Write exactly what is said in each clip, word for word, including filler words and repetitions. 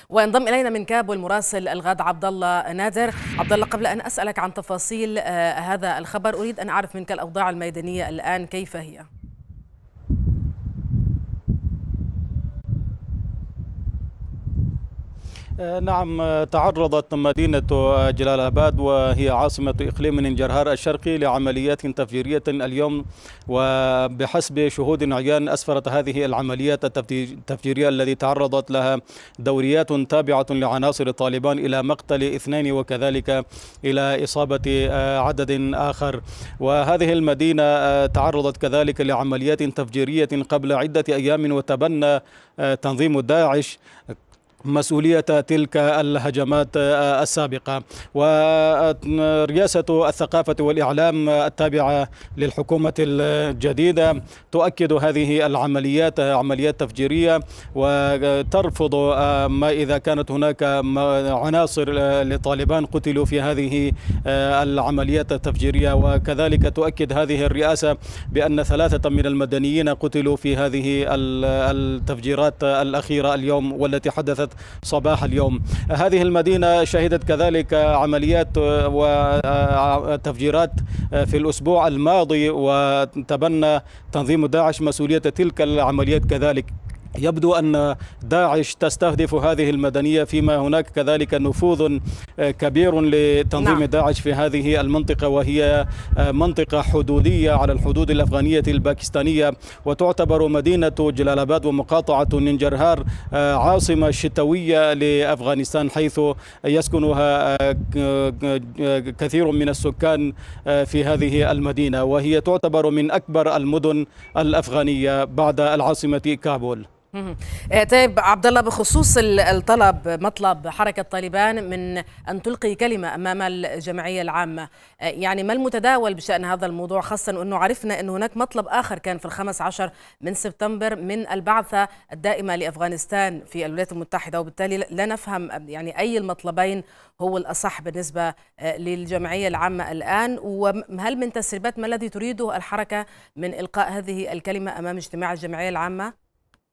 وينضم الينا من كابول مراسل الغد عبد الله نادر. عبد الله، قبل ان اسالك عن تفاصيل هذا الخبر اريد ان اعرف منك الاوضاع الميدانيه الان كيف هي؟ نعم، تعرضت مدينة جلال آباد وهي عاصمة إقليم ننجرهار الشرقي لعمليات تفجيرية اليوم، وبحسب شهود عيان أسفرت هذه العمليات التفجيرية التي تعرضت لها دوريات تابعة لعناصر طالبان إلى مقتل اثنين وكذلك إلى إصابة عدد آخر. وهذه المدينة تعرضت كذلك لعمليات تفجيرية قبل عدة أيام، وتبنى تنظيم داعش مسؤولية تلك الهجمات السابقة. ورئاسة الثقافة والإعلام التابعة للحكومة الجديدة تؤكد هذه العمليات عمليات تفجيرية، وترفض ما إذا كانت هناك عناصر لطالبان قتلوا في هذه العمليات التفجيرية. وكذلك تؤكد هذه الرئاسة بأن ثلاثة من المدنيين قتلوا في هذه التفجيرات الأخيرة اليوم والتي حدثت صباح اليوم. هذه المدينة شهدت كذلك عمليات وتفجيرات في الأسبوع الماضي، وتبنى تنظيم داعش مسؤولية تلك العمليات كذلك. يبدو أن داعش تستهدف هذه المدنية، فيما هناك كذلك نفوذ كبير لتنظيم نعم. داعش في هذه المنطقة، وهي منطقة حدودية على الحدود الأفغانية الباكستانية، وتعتبر مدينة جلال آباد ومقاطعة ننجرهار عاصمة شتوية لأفغانستان، حيث يسكنها كثير من السكان في هذه المدينة، وهي تعتبر من أكبر المدن الأفغانية بعد العاصمة كابول. طيب عبد الله، بخصوص الطلب مطلب حركة طالبان من أن تلقي كلمة أمام الجمعية العامة، يعني ما المتداول بشأن هذا الموضوع، خاصة أنه عرفنا أن هناك مطلب آخر كان في الخامس عشر من سبتمبر من البعثة الدائمة لأفغانستان في الولايات المتحدة، وبالتالي لا نفهم يعني أي المطلبين هو الأصح بالنسبة للجمعية العامة الآن، وهل من تسريبات ما الذي تريده الحركة من إلقاء هذه الكلمة أمام اجتماع الجمعية العامة؟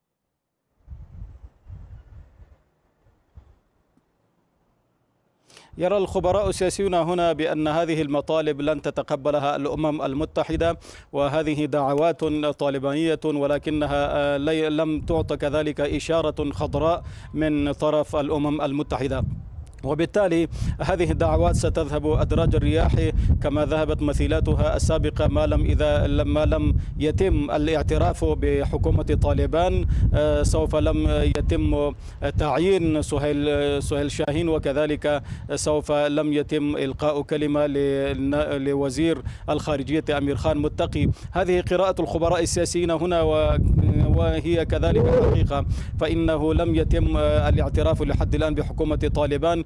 يرى الخبراء السياسيون هنا بأن هذه المطالب لن تتقبلها الأمم المتحدة، وهذه دعوات طالبانية ولكنها لم تعطى كذلك إشارة خضراء من طرف الأمم المتحدة، وبالتالي هذه الدعوات ستذهب أدراج الرياح كما ذهبت مثيلاتها السابقة ما لم إذا لما لم يتم الاعتراف بحكومة طالبان. سوف لم يتم تعيين سهيل سهيل شاهين، وكذلك سوف لم يتم إلقاء كلمة لوزير الخارجية أمير خان متقي. هذه قراءة الخبراء السياسيين هنا، وهي كذلك الحقيقة، فإنه لم يتم الاعتراف لحد الآن بحكومة طالبان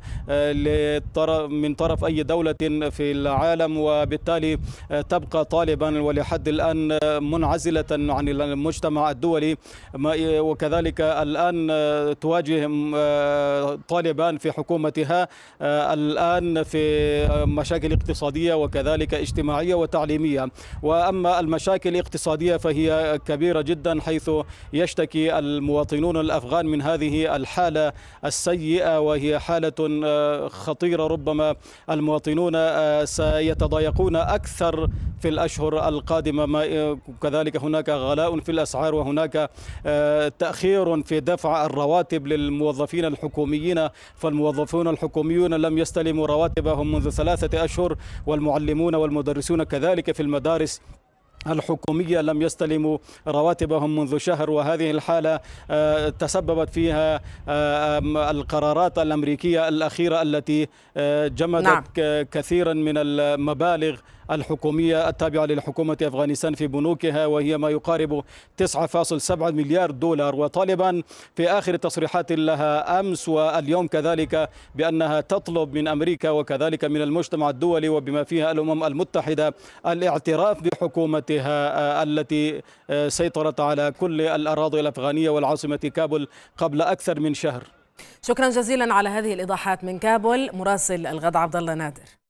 من طرف أي دولة في العالم، وبالتالي تبقى طالبان ولحد الآن منعزلة عن المجتمع الدولي. وكذلك الآن تواجه طالبان في حكومتها الآن في مشاكل اقتصادية وكذلك اجتماعية وتعليمية. وأما المشاكل الاقتصادية فهي كبيرة جدا، حيث يشتكي المواطنون الأفغان من هذه الحالة السيئة، وهي حالة خطيرة. ربما المواطنون سيتضايقون أكثر في الأشهر القادمة، كذلك هناك غلاء في الأسعار، وهناك تأخير في دفع الرواتب للموظفين الحكوميين، فالموظفون الحكوميون لم يستلموا رواتبهم منذ ثلاثة أشهر، والمعلمون والمدرسون كذلك في المدارس الحكومية لم يستلموا رواتبهم منذ شهر. وهذه الحالة تسببت فيها القرارات الأمريكية الأخيرة التي جمدت نعم. كثيرا من المبالغ الحكومية التابعة للحكومة أفغانستان في بنوكها، وهي ما يقارب تسعة فاصلة سبعة مليار دولار. وطالبان في آخر تصريحات لها أمس واليوم كذلك بأنها تطلب من أمريكا وكذلك من المجتمع الدولي وبما فيها الأمم المتحدة الاعتراف بحكومتها التي سيطرت على كل الأراضي الأفغانية والعاصمة كابول قبل أكثر من شهر. شكرا جزيلا على هذه الإيضاحات من كابول مراسل الغد عبد الله نادر.